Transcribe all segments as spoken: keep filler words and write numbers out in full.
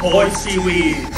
Toy Series。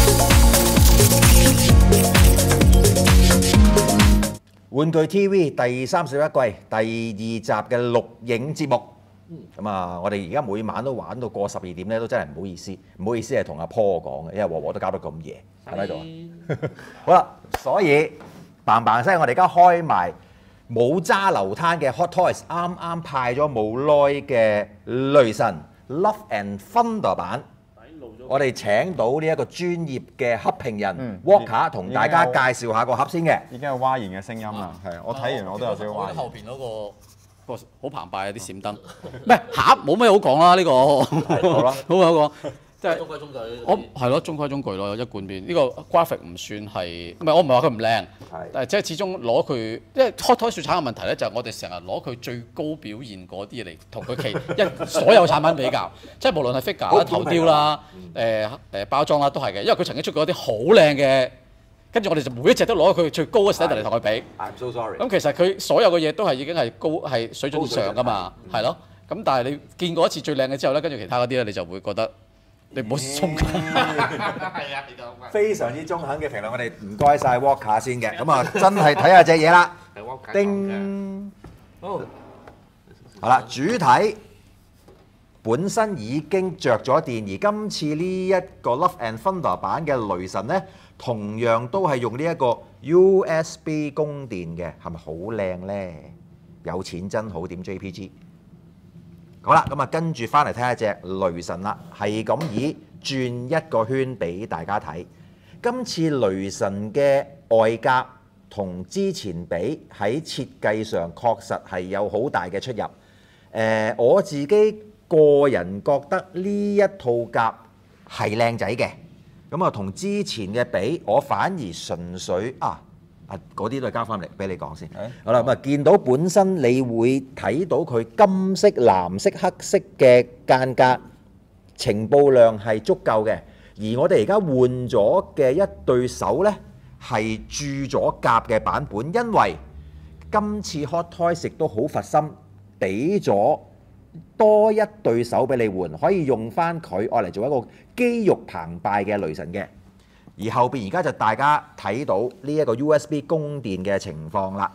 玩具 T V 第三十一季第二集嘅錄影節目，咁啊，我哋而家每晚都玩到過十二點咧，都真係唔好意思，唔好意思係同阿 Paul 講嘅，因為和和都搞到咁夜，係咪喺度啊？好啦，所以嘭嘭聲，我哋而家開埋冇揸流灘嘅 Hot Toys，啱啱派咗冇耐嘅雷神 Love and Thunder 版。我哋請到呢一個專業嘅盒評人 Walker 同大家介紹下個盒先嘅。 已經有嘩然嘅聲音啦，係啊！我睇完我都有少少嘩然。 後邊嗰個個好澎湃啊！啲閃燈，唔係盒冇咩好講啦，呢個好啦， 好好講，即係中規中矩。 我係咯，中規中矩咯，一貫變。呢個 graphic 唔算係，唔係我唔係話佢唔靚，但係即係始終攞佢，因為 Hot Toys 雪橙嘅問題咧，就係我哋成日攞佢最高表現嗰啲嘢嚟同佢其一所有產品比較，即係無論係 figure 啦、頭雕啦、誒誒包裝啦，都係嘅。因為佢曾經出過一啲好靚嘅，跟住我哋就每一隻都攞佢最高嘅 standard 嚟同佢比。 I'm so sorry。 咁其實佢所有嘅嘢都係已經係高係水準以上㗎嘛，係咯。咁但係你見過一次最靚嘅之後咧，跟住其他嗰啲咧，你就會覺得。你唔好鬆緊， 係啊， 非常之中肯嘅評論，我哋唔該晒 Walker 先嘅，咁啊真係睇下隻嘢啦。叮，好啦，主體本身已經着咗電，而今次呢一個 Love and Thunder 版嘅雷神呢，同樣都係用呢一個 U S B 供電嘅，係咪好靚呢？有錢真好，點 J P G？好啦，咁啊跟住翻嚟睇下隻雷神啦，係咁以轉一個圈俾大家睇。今次雷神嘅外甲同之前比喺設計上確實係有好大嘅出入。誒、呃，我自己個人覺得呢一套甲係靚仔嘅，咁啊同之前嘅比，我反而純粹啊。嗰啲都係交翻嚟俾你講先。好啦，咁啊見到本身你會睇到佢金色、藍色、黑色嘅間隔情報量係足夠嘅，而我哋而家換咗嘅一對手呢，係鑄咗甲嘅版本，因為今次 Hot Toys 亦都好佛心，俾咗多一對手俾你換，可以用翻佢愛嚟做一個肌肉澎湃嘅雷神嘅。而後邊而家就大家睇到呢一個 U S B 供電嘅情況啦。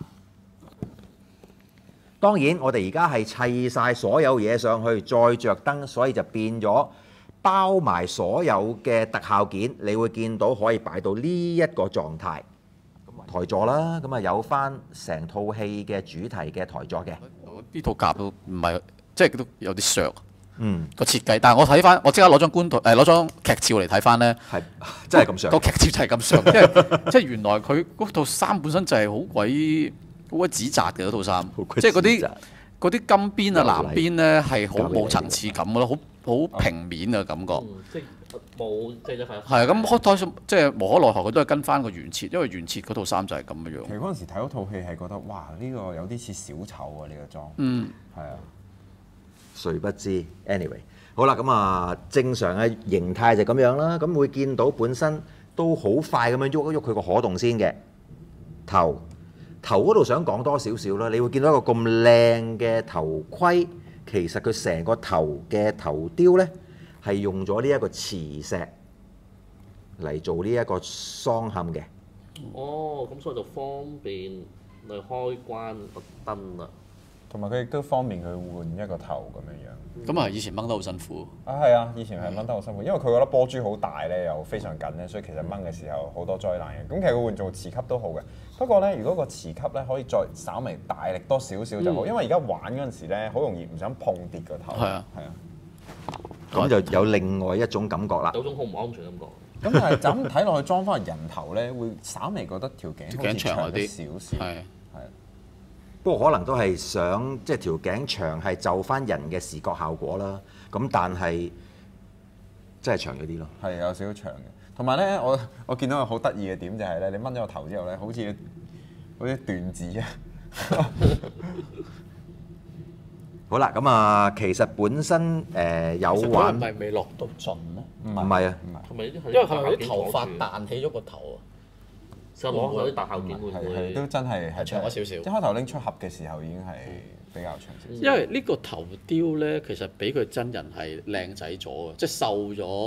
當然我哋而家係砌晒所有嘢上去，再着燈，所以就變咗包埋所有嘅特效件。你會見到可以擺到呢一個狀態。台座啦，咁啊有翻成套戲嘅主題嘅台座嘅。 呢套甲都唔係，即係都有啲削。 嗯， 個設計，但係我睇翻，我即刻攞張觀圖，誒攞張劇照嚟睇翻咧， 係真係咁上。 個劇照就係咁上，因為即係原來佢嗰套衫本身就係好鬼好鬼紙紮嘅嗰套衫，即係嗰啲嗰啲金邊啊、藍邊咧係好冇層次感嘅咯，好好平面嘅感覺。 即係冇即係一塊。 係啊，咁 Hot Toys 即係無可奈何，佢都係跟翻個原設，因為原設嗰套衫就係咁嘅樣。 其實嗰陣時睇嗰套戲係覺得，哇！呢個有啲似小丑啊，呢個裝。 嗯， 係啊。 誰不知 ？anyway， 好啦，咁啊正常嘅形態就咁樣啦。咁會見到本身都好快咁樣喐一喐佢個可動先嘅頭頭嗰度，想講多少少啦。你會見到一個咁靚嘅頭盔，其實佢成個頭嘅頭雕呢，係用咗呢一個磁石嚟做呢一個桑嵌嘅。 哦，咁所以就方便去開關個燈啦。 同埋佢亦都方便佢換一個頭咁樣樣。 咁啊，以前掹得好辛苦。 啊，係啊，以前係掹得好辛苦，因為佢嗰粒波珠好大咧，又非常緊咧，所以其實掹嘅時候好多災難嘅。咁其實佢換做磁吸都好嘅，不過咧，如果個磁吸咧可以再稍微大力多少少就好，因為而家玩嗰陣時咧，好容易唔想碰跌個頭。 係啊， 係啊。 咁就有另外一種感覺啦。 有種好唔安全感覺。 咁但係就咁睇落去裝翻個人頭咧，會稍微覺得條頸條頸長啲少少。 係。 不過可能都係想即係條頸長係就翻人嘅視覺效果啦。咁但係真係長咗啲咯。 係有少少長嘅。同埋咧，我我見到個好得意嘅點就係咧，你掹咗個頭之後咧，好似好似斷指啊。 好啦，咁啊，其實本身誒有玩， 唔係未落到盡咧？ 唔係啊， 同埋呢啲因為係咪啲頭髮彈起咗個頭啊？ 就攞佢啲特效件會唔係會都真係係長咗少少。 一開頭拎出盒嘅時候已經係比較長少少。 因為呢個頭雕咧，其實比佢真人係靚仔咗嘅，即係瘦咗。因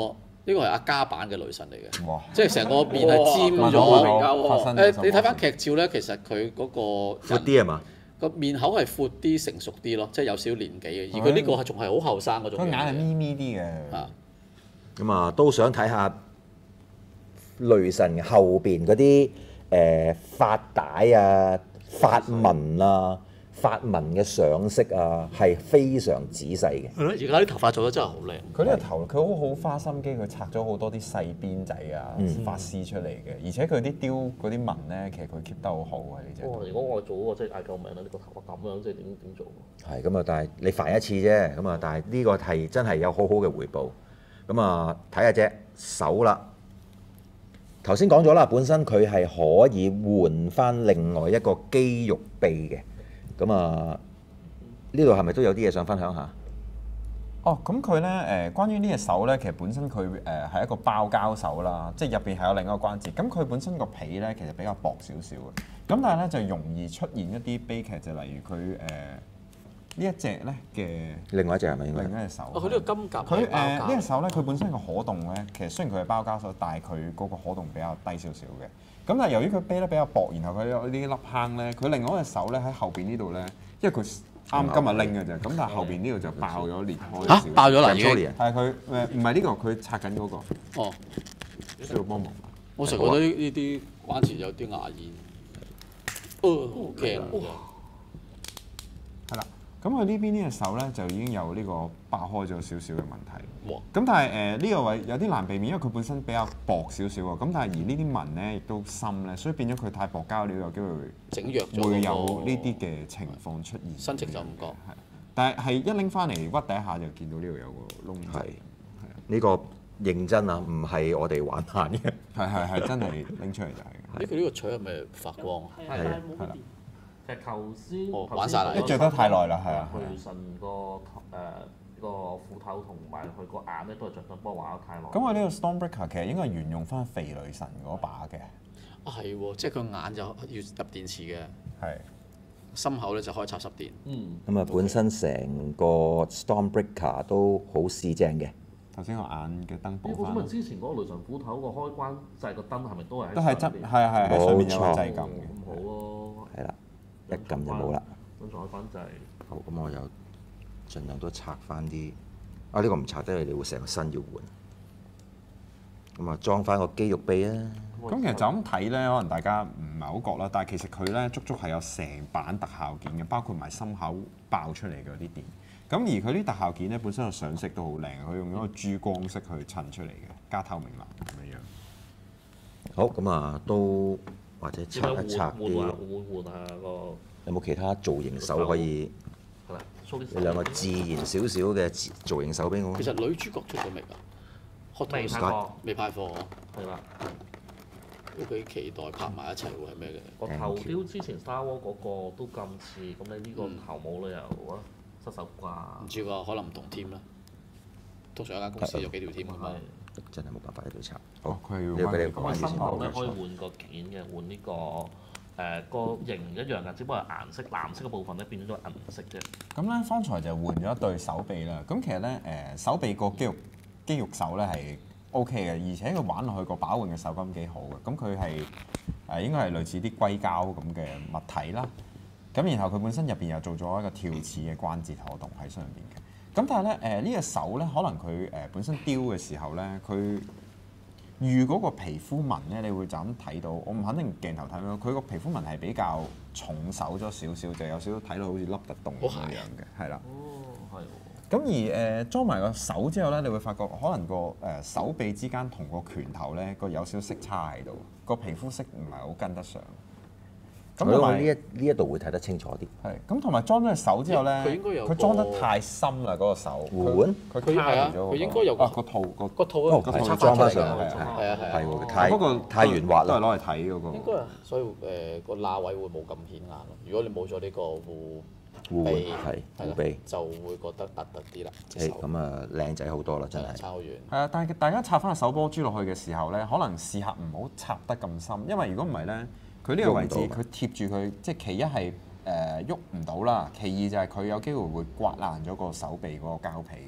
呢個係阿加版嘅女神嚟嘅， 哇！ 即係成個面係尖哇咗。 發生誒，你睇翻劇照咧，其實佢嗰個闊啲係嘛？ 個面口係闊啲、成熟啲咯，即係有少少年紀嘅。而佢呢個係仲係好後生嗰種。 個眼係咪咪啲嘅。 啊， 咁啊都想睇下雷神後邊嗰啲誒發帶啊、發紋啊、發紋嘅上色啊，係非常仔細嘅。 而家啲頭髮做得真係好靚。 佢呢個頭，佢好好花心機，佢拆咗好多啲細邊仔啊、髮絲出嚟嘅，而且佢啲雕嗰啲紋咧，其實佢 keep 得好好啊！呢隻。 哇！如果我做嗰個真係嗌救命啦！呢個頭髮咁樣，即係點點做？ 係咁啊，但係你煩一次啫，咁啊，但係呢個係真係有好好嘅回報。咁啊，睇下隻手啦。頭先講咗啦，本身佢係可以換翻另外一個肌肉臂嘅。咁啊，呢度係咪都有啲嘢想分享下？ 哦，咁佢咧誒，關於呢隻手咧，其實本身佢誒係一個包膠手啦，即係入邊係有另一個關節。咁佢本身個皮咧其實比較薄少少嘅，咁但係咧就容易出現一啲悲劇，就例如佢誒呢一隻咧嘅另外一隻係咪應該？ 另一隻手。 哦，佢呢個金甲佢誒呢隻隻手咧，佢本身個可動咧，其實雖然佢係包膠手，但係佢嗰個可動比較低少少嘅。咁但係由於佢啤得比較薄，然後佢有呢啲粒坑咧，佢另外一隻手咧喺後邊呢度咧，因為佢啱今日拎嘅啫，咁但係後邊呢度就爆咗裂開少少。 嚇爆咗啦已經。 係佢誒唔係呢個，佢拆緊嗰個。 哦， 需要幫忙。 我成日覺得呢啲關節有啲牙煙。哦，好驚啊！ 係啦，咁佢呢邊呢隻手咧就已經有呢個爆開咗少少嘅問題。 哇！ 咁但係誒呢個位有啲難避免，因為佢本身比較薄少少啊。咁但係而呢啲紋咧亦都深咧，所以變咗佢太薄膠料有機會整弱咗。 會有呢啲嘅情況出現。 新情就唔覺。 係，但係係一拎翻嚟屈第一下就見到呢度有個窿仔。 係呢個認真啊，唔係我哋玩閒嘅。 係係係真係拎出嚟就係。 呢佢呢個錘係咪發光啊？ 係係冇乜電。其實頭先哦玩晒啦你着得太耐啦，係啊。 雷神個頭誒個斧頭同埋佢個眼咧都係着得，不過玩得太耐。 咁我呢個 Stormbreaker 其實應該係沿用翻肥雷神嗰把嘅。 啊係喎，即係佢眼就要入電池嘅， 係。 心口咧就可以插濕電。 嗯。 咁啊，本身成個 Stormbreaker 都好市正嘅。 頭先個眼嘅燈補翻。 咁啊，之前嗰個雷神斧頭個開關掣個燈係咪都係喺都係真係係係喺上面有個掣撳嘅。 咁好咯。 係啦，一撳就冇啦。 跟住開關掣。 好，咁我又盡量都拆翻啲。啊，呢個唔拆得，你會成個身要換。咁啊，裝翻個肌肉臂啊！ 咁其實就咁睇咧，可能大家唔係好覺啦，但係其實佢咧足足係有成版特效件嘅，包括埋心口爆出嚟嗰啲電。咁而佢啲特效件咧本身個上色都好靚，佢用咗個珠光色去襯出嚟嘅，加透明藍咁樣樣。 好，咁啊都或者拆一拆啲。 換換換下個。 有冇其他造型手可以？ 係啦， 你兩個自然少少嘅造型手俾我。 其實女主角出咗未㗎？ 未派貨。 未派貨啊！ 係啦。 都幾期待拍埋一齊會係咩嘅？ 個頭雕之前 Star Wars 嗰個都咁似，咁你呢個頭冇理由啊失手啩？ 唔知喎，可能唔同 team 啦。通常一間公司有幾條 team 㗎嘛。 真係冇辦法喺度拆。 好，佢係要要俾你咁啊， 講身後咧可以換個件嘅，換呢個誒個型唔一樣㗎，只不過係顏色藍色嘅部分咧變咗銀色啫。 咁咧，方才就換咗一對手臂啦。咁其實咧誒手臂個肌肉肌肉手咧係 O K 嘅，而且佢玩落去個把玩嘅手感幾好嘅。咁佢係誒應該係類似啲硅膠咁嘅物體啦。咁然後佢本身入邊又做咗一個跳齒嘅關節可動喺上邊嘅。咁但係咧誒呢隻手咧，可能佢誒本身雕嘅時候咧，佢遇嗰個皮膚紋咧，你會就咁睇到。我唔肯定鏡頭睇到，佢個皮膚紋係比較重手咗少少，就有少少睇到好似凹凸洞咁樣嘅，係啦。 哦，係。 咁而誒、呃、裝埋個手之後咧，你會發覺可能個誒、呃、手臂之間同個拳頭咧個有少少色差喺度，個皮膚色唔係好跟得上。咁同埋呢一呢一度會睇得清楚啲。 係，咁同埋裝咗隻手之後咧， 佢應該有佢裝得太深啦嗰、那個手。 換佢佢係啊，佢應該有個啊個套個個套哦， 個係裝翻上去， 係啊係啊係喎，太不過太圓滑啦。 都係攞嚟睇嗰個。 應該啊，所以誒個罅位會冇咁顯眼咯。如果你冇咗呢個護護臂係護啦臂， 就會覺得突突啲啦。隻誒手咁啊靚仔好多啦，真係。 差好遠。 係啊，但係大家插翻個手波珠落去嘅時候咧，可能試下唔好插得咁深，因為如果唔係咧，佢呢個位置喐唔到佢貼住佢，即係其一係誒喐唔到啦，其二就係佢有機會會刮爛咗個手臂嗰個膠皮嘅。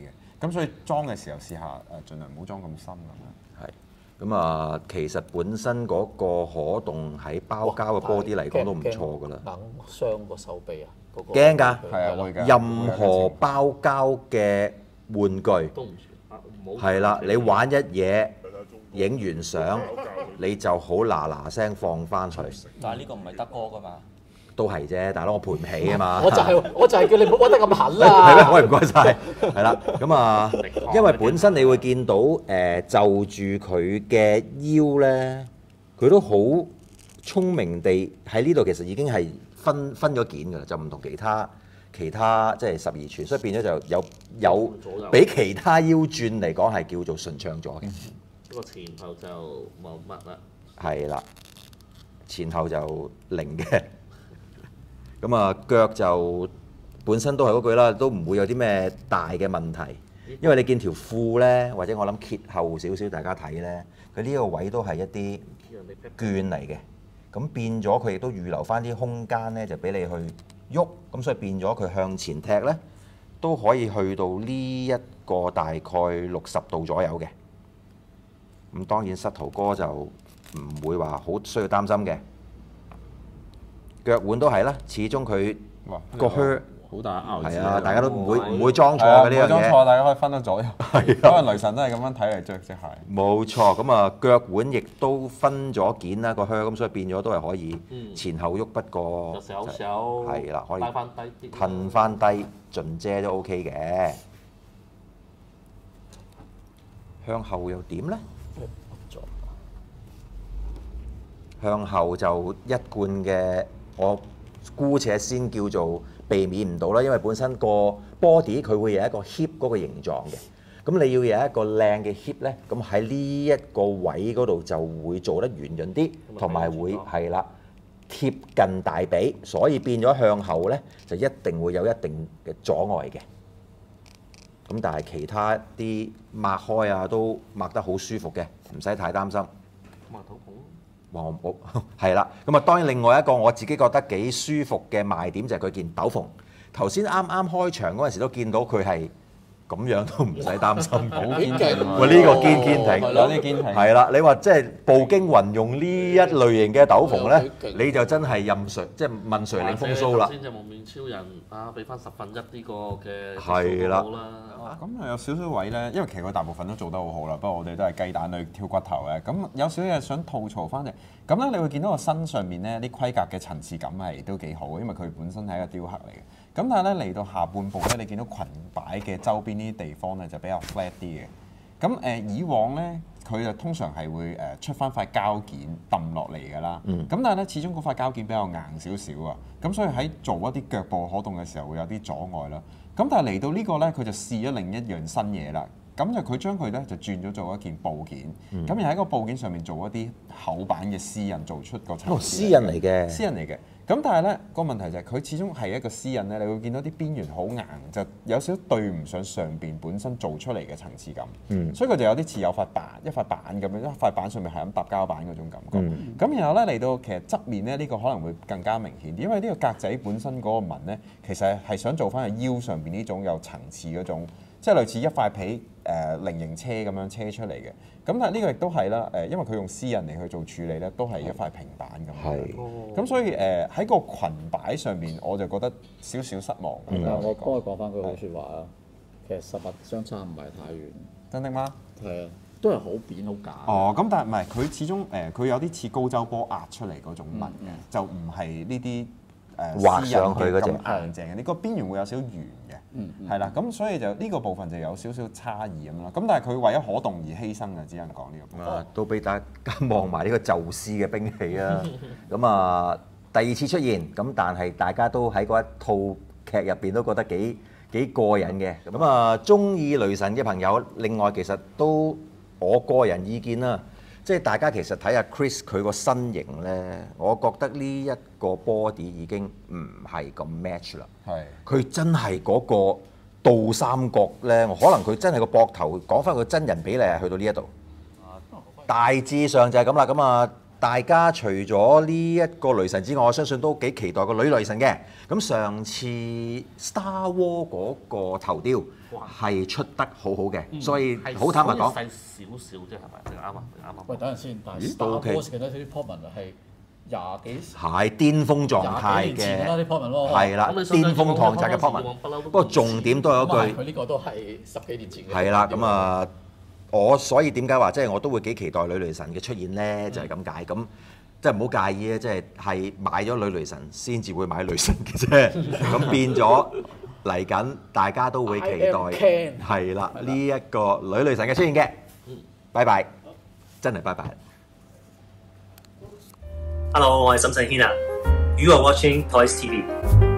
咁所以裝嘅時候試下誒，盡量唔好裝咁深咁樣。 係，咁啊，其實本身嗰個可動喺包膠嘅 body 嚟講都唔錯㗎啦。 硬傷個手臂啊！嗰個驚㗎， 係啊，會㗎。 任何包膠嘅玩具都唔算啊，唔好。 係啦，你玩一嘢，影完相你就好嗱嗱聲放翻去。 但係呢個唔係德哥㗎嘛。 都係啫，大佬我賠唔起啊嘛。 我就係我就係叫你唔好屈得咁狠啦。 係咩？喂，唔該晒。係啦，咁啊，因為本身你會見到誒就住佢嘅腰咧，佢都好聰明地喺呢度，其實已經係分分咗件㗎啦，就唔同其他其他即係十二寸，所以變咗就有有比其他腰轉嚟講係叫做順暢咗嘅。 不過前後就冇乜啦。 係啦，前後就零嘅。咁啊，腳就本身都係嗰句啦，都唔會有啲咩大嘅問題，因為你見條褲咧，或者我諗揭後少少，大家睇咧，佢呢個位都係一啲絹嚟嘅，咁變咗佢亦都預留翻啲空間咧，就俾你去喐，咁所以變咗佢向前踢咧，都可以去到呢一個大概六十度左右嘅。咁當然膝頭哥就唔會話好需要擔心嘅。腳腕都係啦，始終佢個靴好大拗字。 係啊，大家都唔會唔會裝錯嘅呢樣嘢。 唔會裝錯，大家可以分得左右。係可能雷神都係咁樣睇嚟着隻鞋。 冇錯，咁啊腳腕亦都分咗件啦個靴，咁所以變咗都係可以前後喐，不過有少少係啦，可以拉翻低啲， 褪翻低盡遮都 OK 嘅。向後又點咧？向後就一貫嘅。我姑且先叫做避免唔到啦，因為本身個 body 佢會有一個 hip 嗰個形狀嘅，咁你要有一個靚嘅 hip 咧，咁喺呢一個位嗰度就會做得圓潤啲，同埋會係啦貼近大髀，所以變咗向後咧就一定會有一定嘅阻礙嘅。咁但係其他啲擘開啊都擘得好舒服嘅，唔使太擔心。 抹肚婆。 哇！我係啦，咁啊當然另外一個我自己覺得幾舒服嘅賣點就係佢件斗篷。頭先啱啱開場嗰陣時都見到佢係咁樣都唔使擔心， 好堅挺。 喂，呢個堅堅挺， 有啲堅挺。 係啦，你話即係步驚雲用呢一類型嘅斗篷咧，你就真係任誰即係問誰領風騷啦。 頭先就蒙面超人啊，俾翻十分一呢個嘅係啦。 咁啊有少少位咧，因為其實佢大部分都做得好好啦，不過我哋都係雞蛋裏挑骨頭嘅。咁有少少嘢想吐槽翻嚟，咁咧你會見到個身上面咧啲盔甲嘅層次感係都幾好，因為佢本身係一個雕刻嚟嘅。咁但係咧嚟到下半部咧，你見到裙擺嘅周邊呢啲地方咧就比較 flat 啲嘅。咁誒、呃、以往咧佢就通常係會誒出翻塊膠件揼落嚟㗎啦。咁、嗯、但係咧始終嗰塊膠件比較硬少少啊，咁所以喺做一啲腳部可動嘅時候會有啲阻礙啦。咁但係嚟到呢個咧，佢就試咗另一樣新嘢啦。咁就佢將佢咧就轉咗做一件布件，咁又喺個布件上面做一啲厚版嘅絲印，做出個層次。 哦，絲印嚟嘅。 絲印嚟嘅。咁但係咧個問題就係佢始終係一個絲印咧，你會見到啲邊緣好硬，就有少少對唔上上邊本身做出嚟嘅層次感。嗯。所以佢就有啲似有塊板，一塊板咁樣，一塊板上面係咁搭膠板嗰種感覺。嗯。咁然後咧嚟到其實側面咧，呢個可能會更加明顯啲，因為呢個格仔本身嗰個紋咧，其實係想做翻個腰上邊呢種有層次嗰種。即係類似一塊皮誒菱形車咁樣車出嚟嘅，咁但係呢個亦都係啦誒，因為佢用絲印嚟去做處理咧，都係一塊平板咁。係。咁所以誒喺個裙擺上面，我就覺得少少失望。 嗯、我幫佢講翻句好説話啊，其實實物相差唔係太遠。 真的嗎？ 係啊，都係好扁好假。 哦，咁但係唔係佢始終誒，佢、呃、有啲似高周波壓出嚟嗰種紋嘅，嗯、就唔係呢啲。誒畫上去嗰隻硬淨嘅，你個邊緣會有少少圓嘅，係啦、嗯，咁、嗯、所以就呢個部分就有少少差異咁咯。咁但係佢為咗可動而犧牲嘅，只能講呢個部分。 啊，都俾大家望埋呢個宙斯嘅兵器啊！咁啊，第二次出現，咁但係大家都喺嗰一套劇入邊都覺得幾幾過癮嘅。咁啊，中意雷神嘅朋友，另外其實都我個人意見啦。即係大家其實睇下 Chris 佢個身形咧，我覺得呢一個 body 已經唔係咁 match 啦。係。佢真係嗰個倒三角咧，可能佢真係個膊頭講翻佢真人比例係去到呢一度。大致上就係咁啦。咁啊， 大家除咗呢一個雷神之外，我相信都幾期待個女雷神嘅。咁上次 Star Wars 嗰個頭雕係出得好好嘅，所以好坦白講， 細少少啫，係咪？定啱啊？定啱啊？ 喂，等陣先，但係咦都 Star OK Wars 見到啲 pop 文係廿幾係巔峰狀態廿幾年前啦嘅， 啲 pop 文喎。 係啦，巔峰狀態嘅 pop 文。不過重點都有一句。 佢呢個都係十幾年前嘅。 係啦，咁啊，我所以點解話即係我都會幾期待女雷神嘅出現咧？就係咁解。咁即係唔好介意咧，即係係買咗女雷神先至會買雷神嘅啫。咁變咗嚟緊，大家都會期待係啦呢一個女雷神嘅出現嘅。拜拜，真係拜拜。 Hello，我係沈世軒啊。You are watching Toys T V。